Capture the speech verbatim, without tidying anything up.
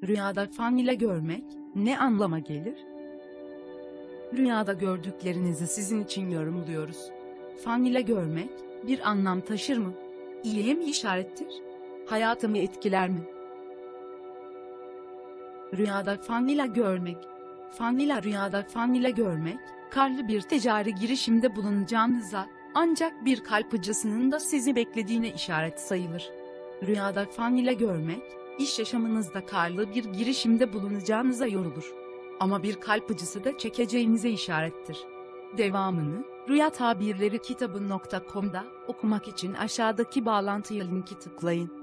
Rüyada fanile görmek ne anlama gelir? Rüyada gördüklerinizi sizin için yorumluyoruz. Fanile görmek bir anlam taşır mı? İyiye mi işarettir? Hayatımı etkiler mi? Rüyada fanile görmek. Fanile rüyada fanile görmek, karlı bir ticari girişimde bulunacağınıza, ancak bir kalp acısının da sizi beklediğine işaret sayılır. Rüyada fanile görmek, iş yaşamınızda karlı bir girişimde bulunacağınıza yorulur. Ama bir kalp acısı da çekeceğinize işarettir. Devamını, rüya tabirleri kitabı nokta com'da okumak için aşağıdaki bağlantıya linki tıklayın.